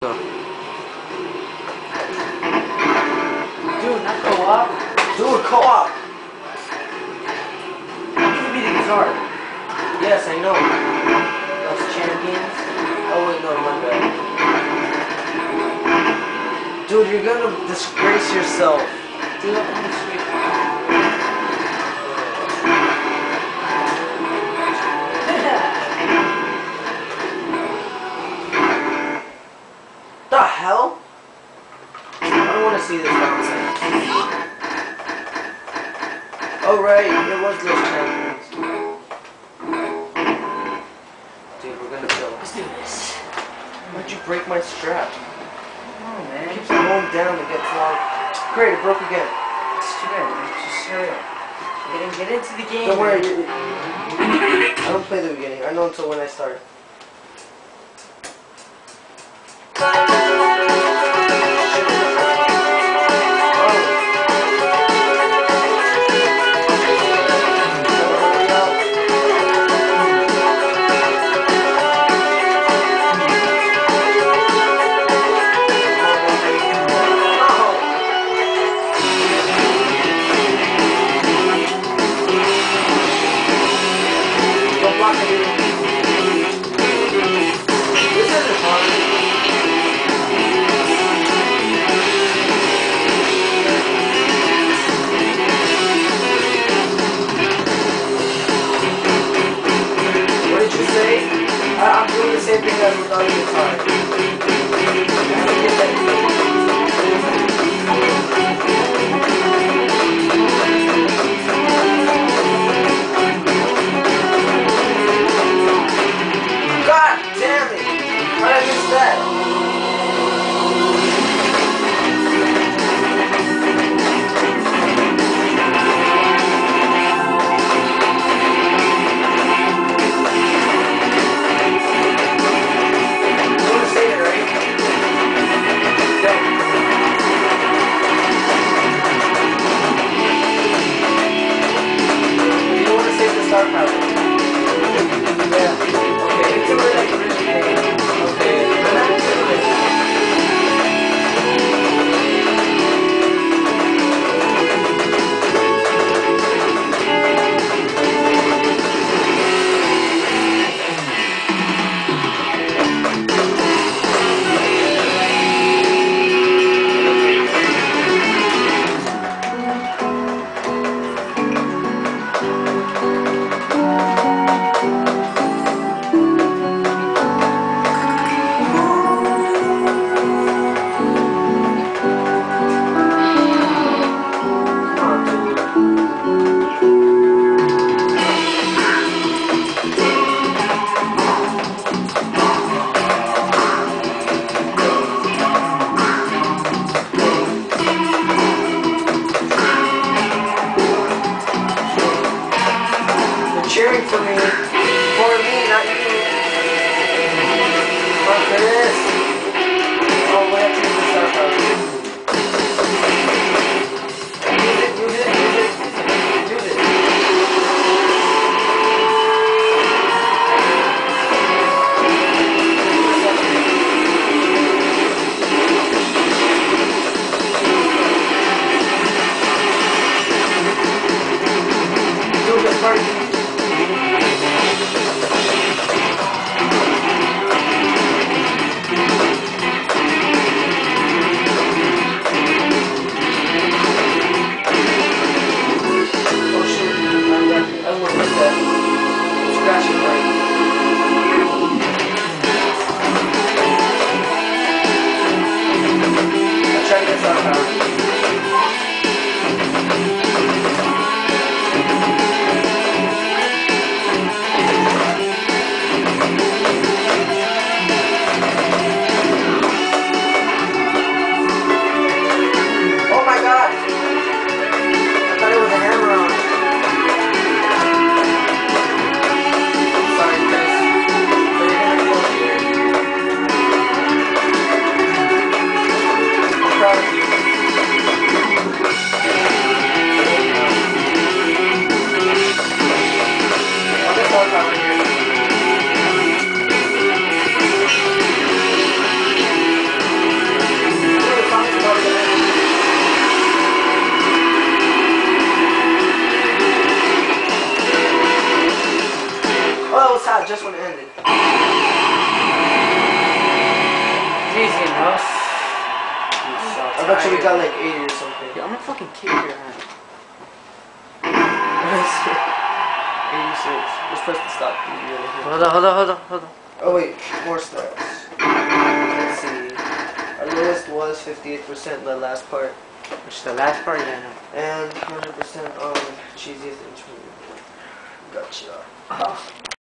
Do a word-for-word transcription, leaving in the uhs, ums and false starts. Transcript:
Dude, not co-op. Do a co-op. Give me the guitar. Yes, I know. That's champions. Oh wait, no, my bad. Dude, you're gonna disgrace yourself. Dude, I'm gonna switch. The hell? I don't want to see this nonsense. Oh right, it was those champions. Dude, we're gonna go. Let's do this. Why'd you break my strap? Oh man. It keeps on going down to get long. Great, it broke again. It's too bad, man. Just hurry up. Get, in, get into the game. Don't worry, man. you, you, I don't play the beginning. I know until when I start. Don't block it. was sad just when it ended. Easy enough. I bet you we got like eighty or something. Yeah, I'm gonna fucking kick your ass. eighty-six. Let's press the stop key. Hold on, hold on, hold on, hold on. Oh wait, more stats. Let's see. Our lowest was fifty-eight percent the last part. Which the last part, yeah, no. And one hundred percent on cheesiest instrument. Gotcha.